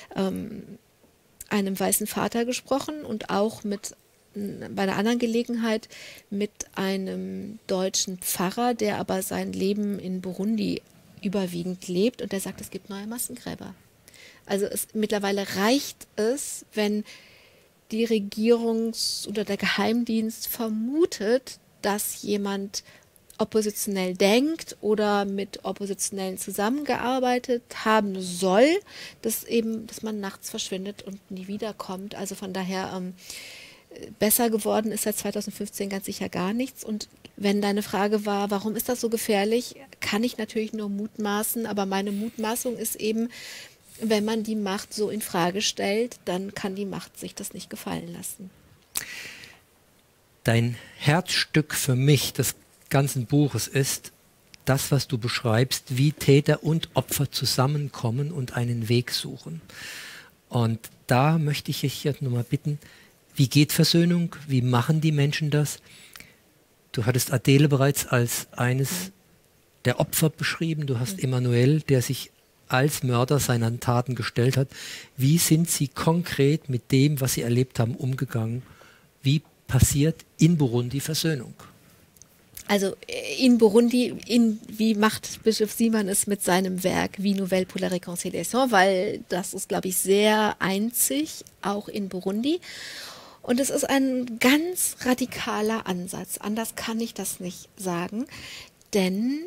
einem weißen Vater gesprochen und auch bei einer anderen Gelegenheit mit einem deutschen Pfarrer, der aber sein Leben in Burundi überwiegend lebt und der sagt, es gibt neue Massengräber. Also mittlerweile reicht es, wenn die oder der Geheimdienst vermutet, dass jemand oppositionell denkt oder mit Oppositionellen zusammengearbeitet haben soll, dass man nachts verschwindet und nie wiederkommt. Also von daher besser geworden ist seit 2015 ganz sicher gar nichts. Und wenn deine Frage war, warum ist das so gefährlich, kann ich natürlich nur mutmaßen, aber meine Mutmaßung ist eben, wenn man die Macht so in Frage stellt, dann kann die Macht sich das nicht gefallen lassen. Dein Herzstück für mich des ganzen Buches ist das, was du beschreibst, wie Täter und Opfer zusammenkommen und einen Weg suchen. Und da möchte ich dich jetzt nochmal bitten, wie geht Versöhnung? Wie machen die Menschen das? Du hattest Adele bereits als eines der Opfer beschrieben. Du hast Emanuel, der sich als Mörder seiner Taten gestellt hat. Wie sind sie konkret mit dem, was sie erlebt haben, umgegangen? Wie passiert in Burundi Versöhnung? Also in Burundi, wie macht Bischof Simon es mit seinem Werk Vie Nouvelle pour la Réconciliation, weil das ist, glaube ich, sehr einzig, auch in Burundi. Und es ist ein ganz radikaler Ansatz. Anders kann ich das nicht sagen, denn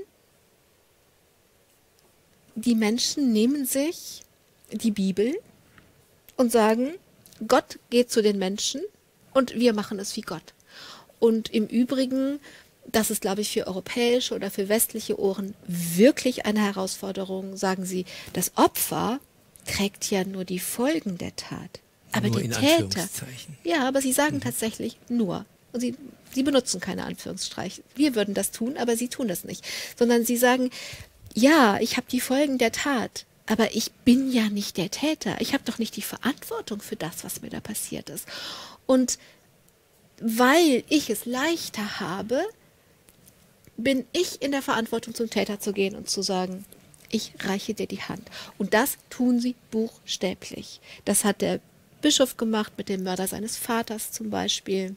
die Menschen nehmen sich die Bibel und sagen, Gott geht zu den Menschen und wir machen es wie Gott. Und im Übrigen, das ist, glaube ich, für europäische oder für westliche Ohren wirklich eine Herausforderung, sagen sie, das Opfer trägt ja nur die Folgen der Tat. Aber nur der in Täter, Anführungszeichen. ja, aber sie sagen tatsächlich nur. Und sie benutzen keine Anführungsstreiche. Wir würden das tun, aber sie tun das nicht. Sondern sie sagen, ja, ich habe die Folgen der Tat, aber ich bin ja nicht der Täter. Ich habe doch nicht die Verantwortung für das, was mir da passiert ist. Und weil ich es leichter habe, bin ich in der Verantwortung, zum Täter zu gehen und zu sagen, ich reiche dir die Hand. Und das tun sie buchstäblich. Das hat der Bischof gemacht mit dem Mörder seines Vaters zum Beispiel.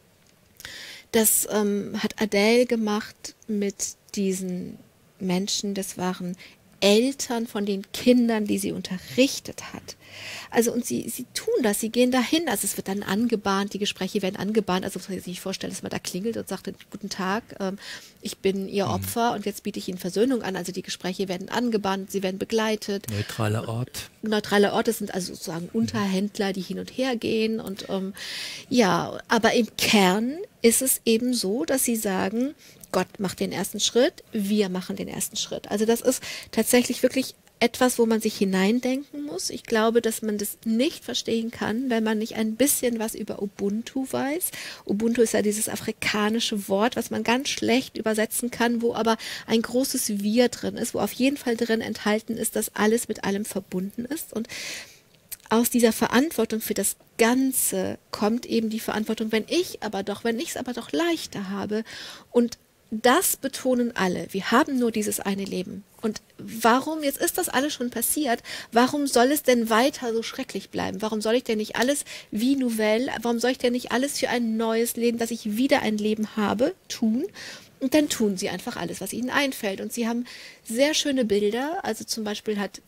Das hat Adele gemacht mit diesen Menschen, das waren Eltern von den Kindern, die sie unterrichtet hat. Also und sie tun das, sie gehen dahin, also es wird dann angebahnt, die Gespräche werden angebahnt, also muss man sich nicht vorstellen, dass man da klingelt und sagt, guten Tag, ich bin Ihr Opfer und jetzt biete ich Ihnen Versöhnung an, also die Gespräche werden angebahnt, sie werden begleitet. Neutraler Ort. Neutrale Orte sind also sozusagen Unterhändler, die hin und her gehen und ja, aber im Kern ist es eben so, dass sie sagen, Gott macht den ersten Schritt, wir machen den ersten Schritt. Also das ist tatsächlich wirklich etwas, wo man sich hineindenken muss. Ich glaube, dass man das nicht verstehen kann, wenn man nicht ein bisschen was über Ubuntu weiß. Ubuntu ist ja dieses afrikanische Wort, was man ganz schlecht übersetzen kann, wo aber ein großes Wir drin ist, wo auf jeden Fall drin enthalten ist, dass alles mit allem verbunden ist. Und aus dieser Verantwortung für das Ganze kommt eben die Verantwortung, wenn ich es aber doch leichter habe. Und das betonen alle. Wir haben nur dieses eine Leben. Und warum, jetzt ist das alles schon passiert, warum soll es denn weiter so schrecklich bleiben? Warum soll ich denn nicht alles wie Nouvelle, warum soll ich denn nicht alles für ein neues Leben, dass ich wieder ein Leben habe, tun? Und dann tun sie einfach alles, was ihnen einfällt. Und sie haben sehr schöne Bilder. Also zum Beispiel hat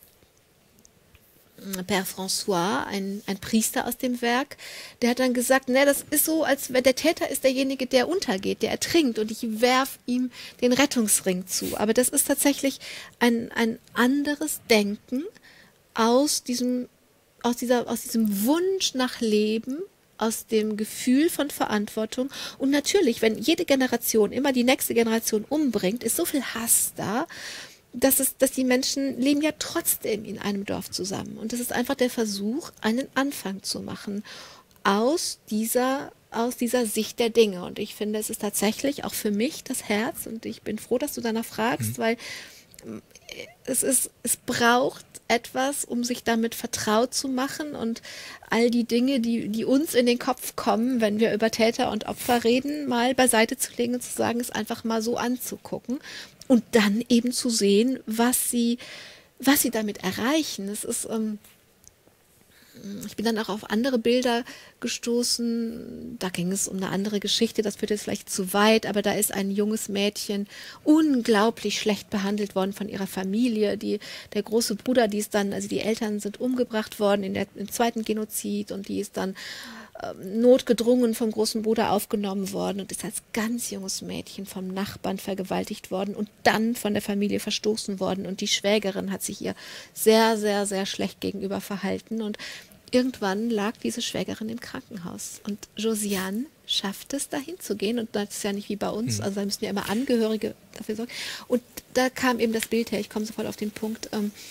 Père François, ein Priester aus dem Werk, der hat dann gesagt, ne, das ist so, als wenn der Täter ist derjenige, der untergeht, der ertrinkt und ich werf ihm den Rettungsring zu. Aber das ist tatsächlich ein anderes Denken aus diesem Wunsch nach Leben, aus dem Gefühl von Verantwortung. Und natürlich, wenn jede Generation immer die nächste Generation umbringt, ist so viel Hass da, dass die Menschen leben ja trotzdem in einem Dorf zusammen. Und das ist einfach der Versuch, einen Anfang zu machen aus dieser Sicht der Dinge. Und ich finde, es ist tatsächlich auch für mich das Herz. Und ich bin froh, dass du danach fragst, weil es braucht etwas, um sich damit vertraut zu machen und all die Dinge, die uns in den Kopf kommen, wenn wir über Täter und Opfer reden, mal beiseite zu legen und zu sagen, es einfach mal so anzugucken. Und dann eben zu sehen, was sie damit erreichen. Es ist, ich bin dann auch auf andere Bilder gestoßen. Da ging es um eine andere Geschichte. Das führt jetzt vielleicht zu weit, aber da ist ein junges Mädchen unglaublich schlecht behandelt worden von ihrer Familie. Der große Bruder, also die Eltern sind umgebracht worden im zweiten Genozid und die ist dann notgedrungen vom großen Bruder aufgenommen worden und ist als ganz junges Mädchen vom Nachbarn vergewaltigt worden und dann von der Familie verstoßen worden. Und die Schwägerin hat sich ihr sehr, sehr, sehr schlecht gegenüber verhalten. Und irgendwann lag diese Schwägerin im Krankenhaus. Und Josiane schafft es, dahin zu gehen. Und das ist ja nicht wie bei uns. Also da müssen ja immer Angehörige dafür sorgen. Und da kam eben das Bild her. Ich komme sofort auf den Punkt.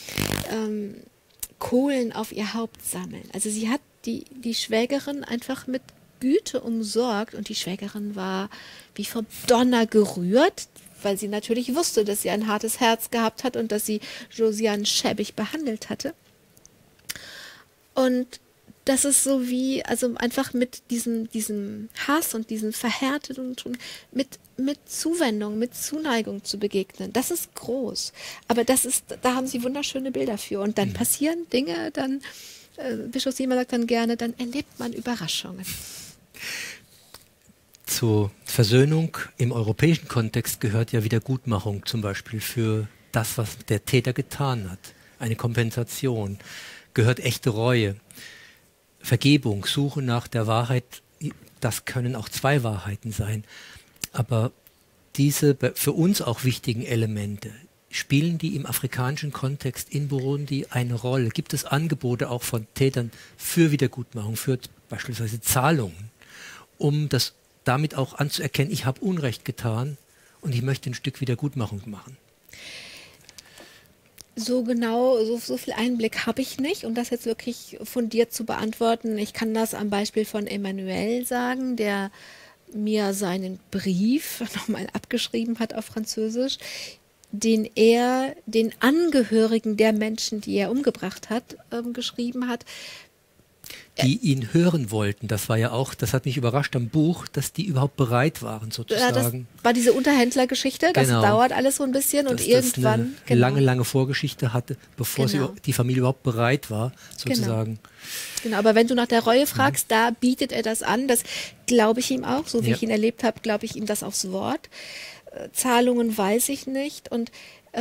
Kohlen auf ihr Haupt sammeln. Also sie hat die Schwägerin einfach mit Güte umsorgt und die Schwägerin war wie vom Donner gerührt, weil sie natürlich wusste, dass sie ein hartes Herz gehabt hat und dass sie Josiane schäbig behandelt hatte. Und das ist so wie, also einfach mit diesem Hass und diesem Verhärteten mit Zuwendung, mit Zuneigung zu begegnen. Das ist groß. Aber da haben sie wunderschöne Bilder für. Und dann passieren Dinge, dann, Bischof Simon sagt dann gerne, dann erlebt man Überraschungen. Zur Versöhnung im europäischen Kontext gehört ja Wiedergutmachung zum Beispiel für das, was der Täter getan hat. Eine Kompensation. Gehört echte Reue. Vergebung, Suche nach der Wahrheit, das können auch zwei Wahrheiten sein. Aber diese für uns auch wichtigen Elemente, spielen die im afrikanischen Kontext in Burundi eine Rolle? Gibt es Angebote auch von Tätern für Wiedergutmachung, für beispielsweise Zahlungen, um das damit auch anzuerkennen, ich habe Unrecht getan und ich möchte ein Stück Wiedergutmachung machen? So genau, so viel Einblick habe ich nicht, um das jetzt wirklich fundiert zu beantworten. Ich kann das am Beispiel von Emmanuel sagen, der mir seinen Brief nochmal abgeschrieben hat auf Französisch, den er den Angehörigen der Menschen, die er umgebracht hat, geschrieben hat. Die ihn hören wollten, das war ja auch, das hat mich überrascht am Buch, dass die überhaupt bereit waren, sozusagen. Das war diese Unterhändlergeschichte, das dauert alles so ein bisschen und irgendwann... Das eine lange Vorgeschichte hatte, bevor die Familie überhaupt bereit war, sozusagen. Genau, aber wenn du nach der Reue fragst, da bietet er das an, das glaube ich ihm auch, so wie ich ihn erlebt habe, glaube ich ihm das aufs Wort. Zahlungen weiß ich nicht und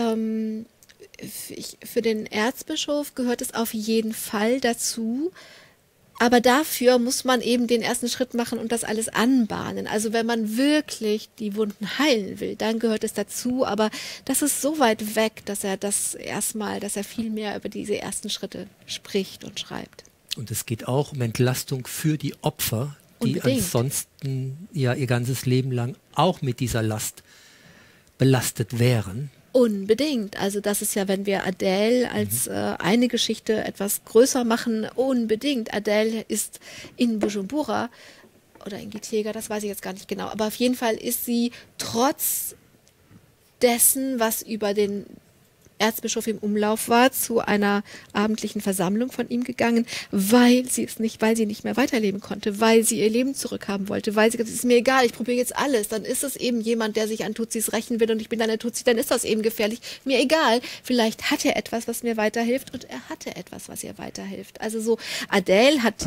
für den Erzbischof gehört es auf jeden Fall dazu, aber dafür muss man eben den ersten Schritt machen und das alles anbahnen. Also wenn man wirklich die Wunden heilen will, dann gehört es dazu. Aber das ist so weit weg, dass er viel mehr über diese ersten Schritte spricht und schreibt. Und es geht auch um Entlastung für die Opfer, die ansonsten ja ihr ganzes Leben lang auch mit dieser Last belastet wären. Unbedingt. Also das ist ja, wenn wir Adele als eine Geschichte etwas größer machen, unbedingt. Adele ist in Bujumbura oder in Gitega, das weiß ich jetzt gar nicht genau, aber auf jeden Fall ist sie trotz dessen, was über den Erzbischof im Umlauf war, zu einer abendlichen Versammlung von ihm gegangen, weil sie nicht mehr weiterleben konnte, weil sie ihr Leben zurückhaben wollte, weil sie gesagt hat, es ist mir egal, ich probiere jetzt alles, dann ist es eben jemand, der sich an Tutsis rächen will und ich bin dann eine Tutsi, dann ist das eben gefährlich, mir egal, vielleicht hat er etwas, was mir weiterhilft und er hatte etwas, was ihr weiterhilft. Also so, Adele hat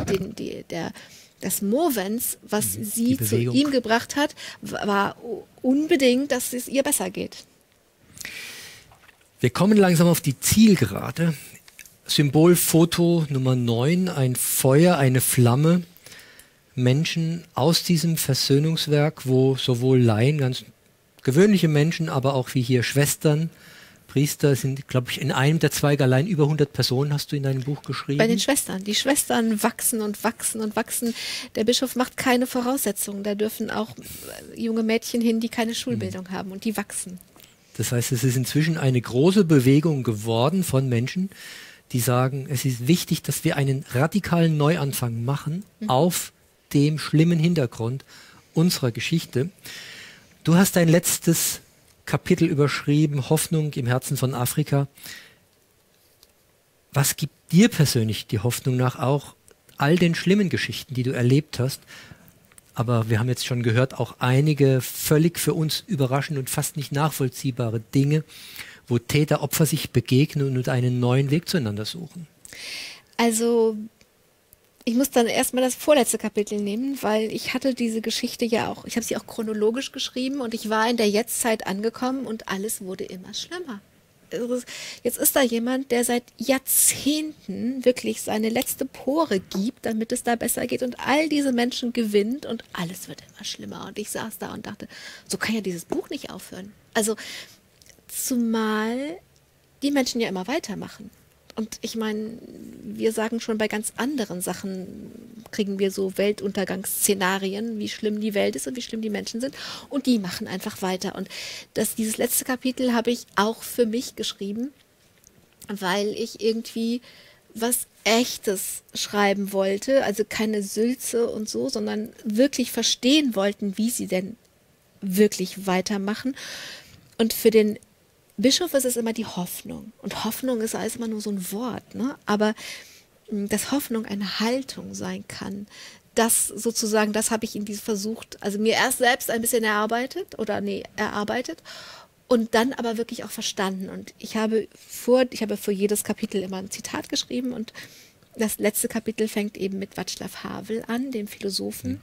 das Movens, was sie zu ihm gebracht hat, war unbedingt, dass es ihr besser geht. Wir kommen langsam auf die Zielgerade. Symbolfoto Nummer 9, ein Feuer, eine Flamme. Menschen aus diesem Versöhnungswerk, wo sowohl Laien, ganz gewöhnliche Menschen, aber auch wie hier Schwestern, Priester sind, glaube ich, in einem der Zweige allein über 100 Personen, hast du in deinem Buch geschrieben. Bei den Schwestern. Die Schwestern wachsen und wachsen und wachsen. Der Bischof macht keine Voraussetzungen. Da dürfen auch junge Mädchen hin, die keine Schulbildung haben und die wachsen. Das heißt, es ist inzwischen eine große Bewegung geworden von Menschen, die sagen, es ist wichtig, dass wir einen radikalen Neuanfang machen auf dem schlimmen Hintergrund unserer Geschichte. Du hast dein letztes Kapitel überschrieben, Hoffnung im Herzen von Afrika. Was gibt dir persönlich die Hoffnung nach auch all den schlimmen Geschichten, die du erlebt hast? Aber wir haben jetzt schon gehört, auch einige völlig für uns überraschende und fast nicht nachvollziehbare Dinge, wo Täter, Opfer sich begegnen und einen neuen Weg zueinander suchen. Also ich muss dann erstmal das vorletzte Kapitel nehmen, weil ich hatte diese Geschichte ja auch, ich habe sie auch chronologisch geschrieben und ich war in der Jetztzeit angekommen und alles wurde immer schlimmer. Jetzt ist da jemand, der seit Jahrzehnten wirklich seine letzte Pore gibt, damit es da besser geht und all diese Menschen gewinnt und alles wird immer schlimmer. Und ich saß da und dachte, so kann ja dieses Buch nicht aufhören. Also zumal die Menschen ja immer weitermachen. Und ich meine, wir sagen schon bei ganz anderen Sachen, kriegen wir so Weltuntergangsszenarien, wie schlimm die Welt ist und wie schlimm die Menschen sind. Und die machen einfach weiter. Und dieses letzte Kapitel habe ich auch für mich geschrieben, weil ich irgendwie was Echtes schreiben wollte. Also keine Sülze und so, sondern wirklich verstehen wollten, wie sie denn wirklich weitermachen. Und für den Bischof ist es immer die Hoffnung. Und Hoffnung ist alles immer nur so ein Wort, ne? Aber dass Hoffnung eine Haltung sein kann, das sozusagen, das habe ich in diesem versucht, also mir erst selbst ein bisschen erarbeitet und dann aber wirklich auch verstanden. Und ich habe für jedes Kapitel immer ein Zitat geschrieben und das letzte Kapitel fängt eben mit Václav Havel an, dem Philosophen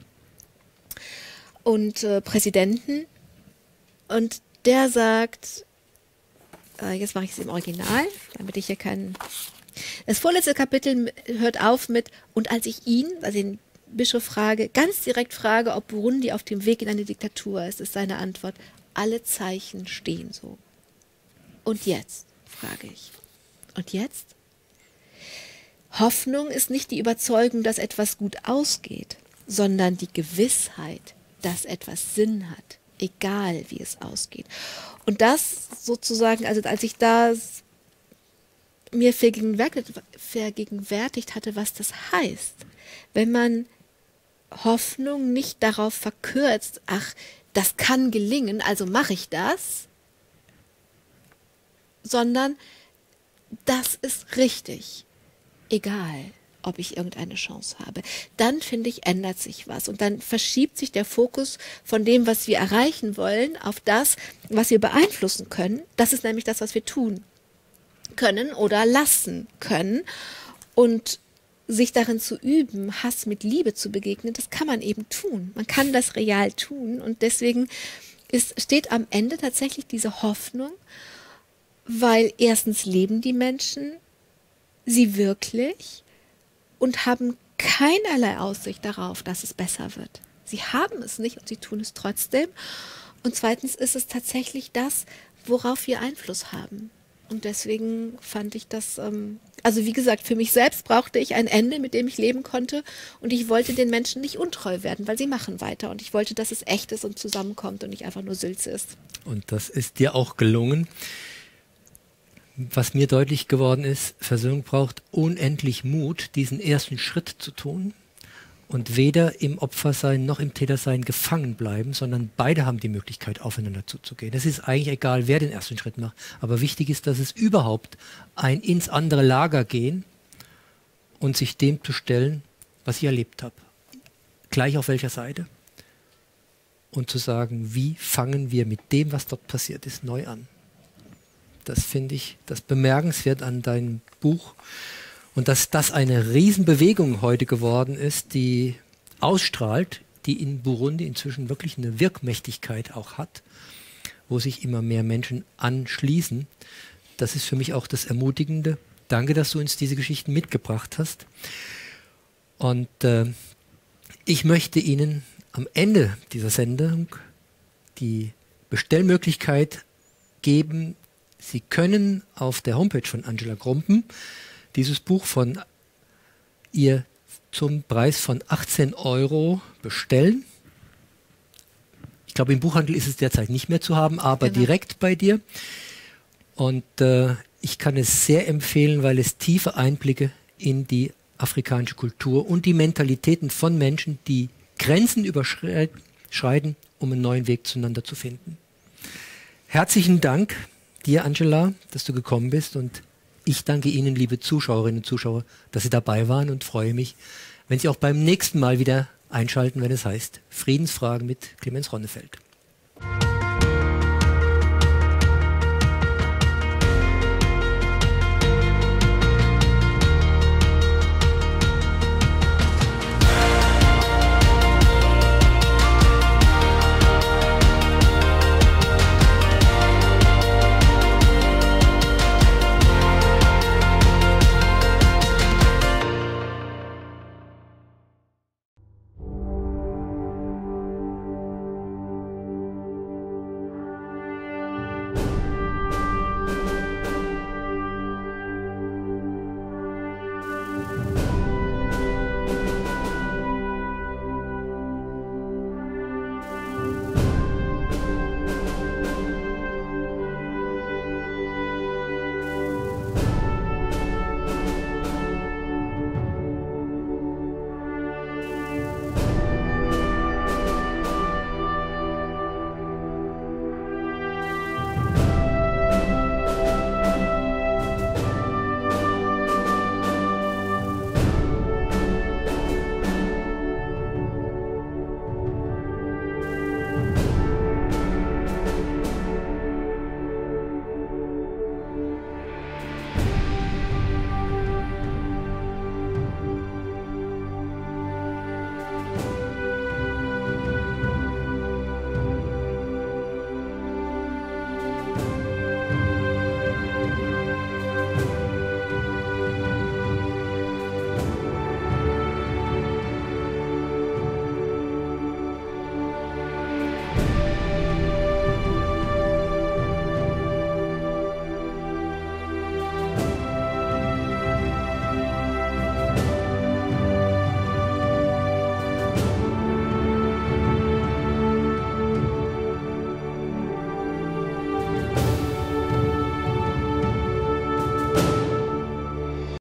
und Präsidenten. Und der sagt, jetzt mache ich es im Original, damit ich hier keinen... Das vorletzte Kapitel hört auf mit, und als ich ihn, also den Bischof frage, ganz direkt frage, ob Burundi auf dem Weg in eine Diktatur ist, ist seine Antwort, alle Zeichen stehen so. Und jetzt, frage ich. Und jetzt? Hoffnung ist nicht die Überzeugung, dass etwas gut ausgeht, sondern die Gewissheit, dass etwas Sinn hat, egal wie es ausgeht. Und das sozusagen, also als ich da mir vergegenwärtigt hatte, was das heißt, wenn man Hoffnung nicht darauf verkürzt, ach, das kann gelingen, also mache ich das, sondern das ist richtig, egal, ob ich irgendeine Chance habe. Dann, finde ich, ändert sich was und dann verschiebt sich der Fokus von dem, was wir erreichen wollen, auf das, was wir beeinflussen können. Das ist nämlich das, was wir tun können oder lassen können. Und sich darin zu üben, Hass mit Liebe zu begegnen, das kann man eben tun. Man kann das real tun und deswegen steht am Ende tatsächlich diese Hoffnung, weil erstens leben die Menschen sie wirklich und haben keinerlei Aussicht darauf, dass es besser wird. Sie haben es nicht und sie tun es trotzdem. Und zweitens ist es tatsächlich das, worauf wir Einfluss haben. Und deswegen fand ich das, also wie gesagt, für mich selbst brauchte ich ein Ende, mit dem ich leben konnte. Und ich wollte den Menschen nicht untreu werden, weil sie machen weiter. Und ich wollte, dass es echt ist und zusammenkommt und nicht einfach nur Sülze ist. Und das ist dir auch gelungen. Was mir deutlich geworden ist, Versöhnung braucht unendlich Mut, diesen ersten Schritt zu tun. Und weder im Opfersein noch im Tätersein gefangen bleiben, sondern beide haben die Möglichkeit, aufeinander zuzugehen. Es ist eigentlich egal, wer den ersten Schritt macht. Aber wichtig ist, dass es überhaupt ein ins andere Lager gehen und sich dem zu stellen, was ich erlebt habe. Gleich auf welcher Seite. Und zu sagen, wie fangen wir mit dem, was dort passiert ist, neu an. Das finde ich das bemerkenswert an deinem Buch. Und dass das eine Riesenbewegung heute geworden ist, die ausstrahlt, die in Burundi inzwischen wirklich eine Wirkmächtigkeit auch hat, wo sich immer mehr Menschen anschließen. Das ist für mich auch das Ermutigende. Danke, dass du uns diese Geschichten mitgebracht hast. Und ich möchte Ihnen am Ende dieser Sendung die Bestellmöglichkeit geben. Sie können auf der Homepage von Angela Krumpen dieses Buch von ihr zum Preis von 18 € bestellen. Ich glaube, im Buchhandel ist es derzeit nicht mehr zu haben, aber genau, direkt bei dir. Und ich kann es sehr empfehlen, weil es tiefe Einblicke in die afrikanische Kultur und die Mentalitäten von Menschen, die Grenzen überschreiten, um einen neuen Weg zueinander zu finden. Herzlichen Dank dir, Angela, dass du gekommen bist, und ich danke Ihnen, liebe Zuschauerinnen und Zuschauer, dass Sie dabei waren, und freue mich, wenn Sie auch beim nächsten Mal wieder einschalten, wenn es heißt Friedensfragen mit Clemens Ronnefeld.